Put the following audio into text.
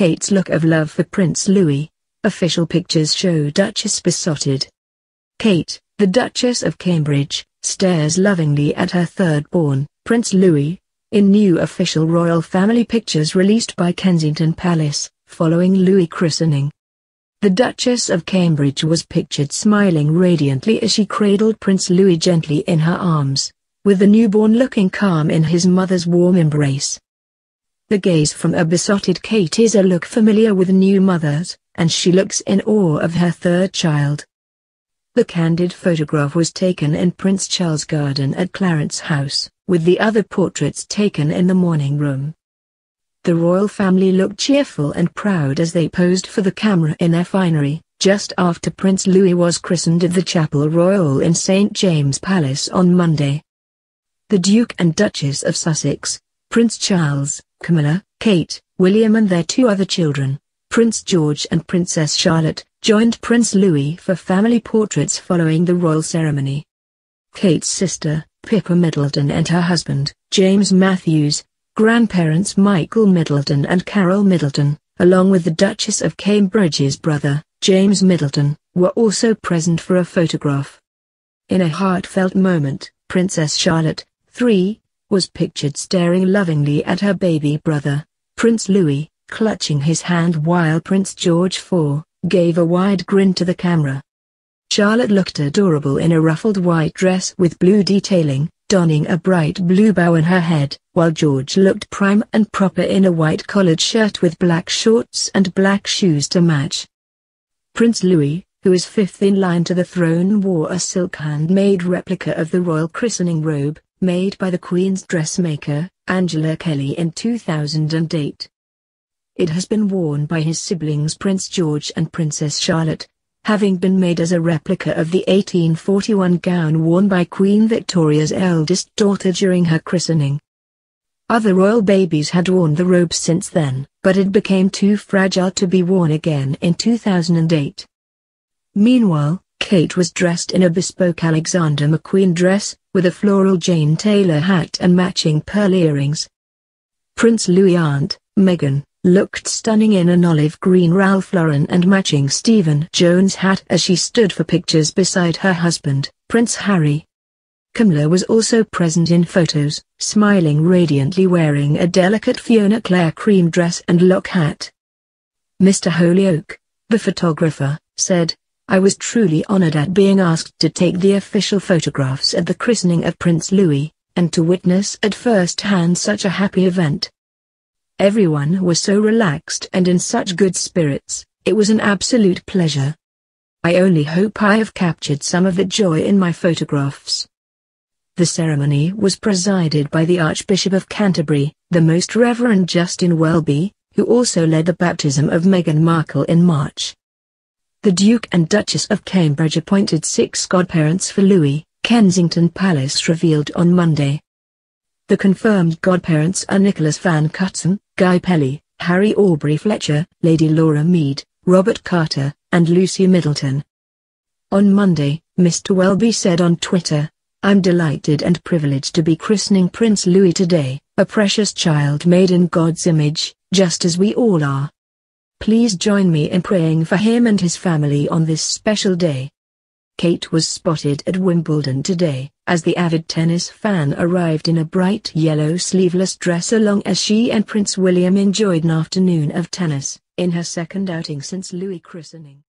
Kate's look of love for Prince Louis. Official pictures show Duchess besotted. Kate, the Duchess of Cambridge, stares lovingly at her third-born, Prince Louis, in new official royal family pictures released by Kensington Palace, following Louis' christening. The Duchess of Cambridge was pictured smiling radiantly as she cradled Prince Louis gently in her arms, with the newborn looking calm in his mother's warm embrace. The gaze from a besotted Kate is a look familiar with new mothers, and she looks in awe of her third child. The candid photograph was taken in Prince Charles' garden at Clarence House, with the other portraits taken in the morning room. The royal family looked cheerful and proud as they posed for the camera in their finery, just after Prince Louis was christened at the Chapel Royal in St. James's Palace on Monday. The Duke and Duchess of Sussex, Prince Charles, Camilla, Kate, William and their two other children, Prince George and Princess Charlotte, joined Prince Louis for family portraits following the royal ceremony. Kate's sister, Pippa Middleton and her husband, James Matthews, grandparents Michael Middleton and Carol Middleton, along with the Duchess of Cambridge's brother, James Middleton, were also present for a photograph. In a heartfelt moment, Princess Charlotte, 3, was pictured staring lovingly at her baby brother, Prince Louis, clutching his hand while Prince George, 4, gave a wide grin to the camera. Charlotte looked adorable in a ruffled white dress with blue detailing, donning a bright blue bow in her head, while George looked prim and proper in a white collared shirt with black shorts and black shoes to match. Prince Louis, who is fifth in line to the throne, wore a silk handmade replica of the royal christening robe, made by the Queen's dressmaker, Angela Kelly, in 2008. It has been worn by his siblings Prince George and Princess Charlotte, having been made as a replica of the 1841 gown worn by Queen Victoria's eldest daughter during her christening. Other royal babies had worn the robe since then, but it became too fragile to be worn again in 2008. Meanwhile, Kate was dressed in a bespoke Alexander McQueen dress, with a floral Jane Taylor hat and matching pearl earrings. Prince Louis' aunt, Meghan, looked stunning in an olive green Ralph Lauren and matching Stephen Jones hat as she stood for pictures beside her husband, Prince Harry. Camilla was also present in photos, smiling radiantly wearing a delicate Fiona Clare cream dress and lock hat. Mr. Holyoke, the photographer, said, "I was truly honored at being asked to take the official photographs at the christening of Prince Louis, and to witness at first hand such a happy event. Everyone was so relaxed and in such good spirits, it was an absolute pleasure. I only hope I have captured some of the joy in my photographs." The ceremony was presided by the Archbishop of Canterbury, the Most Reverend Justin Welby, who also led the baptism of Meghan Markle in March. The Duke and Duchess of Cambridge appointed 6 godparents for Louis, Kensington Palace revealed on Monday. The confirmed godparents are Nicholas Van Cutsem, Guy Pelly, Harry Aubrey Fletcher, Lady Laura Mead, Robert Carter, and Lucy Middleton. On Monday, Mr. Welby said on Twitter, "I'm delighted and privileged to be christening Prince Louis today, a precious child made in God's image, just as we all are. Please join me in praying for him and his family on this special day." Kate was spotted at Wimbledon today, as the avid tennis fan arrived in a bright yellow sleeveless dress along as she and Prince William enjoyed an afternoon of tennis, in her second outing since Louis' christening.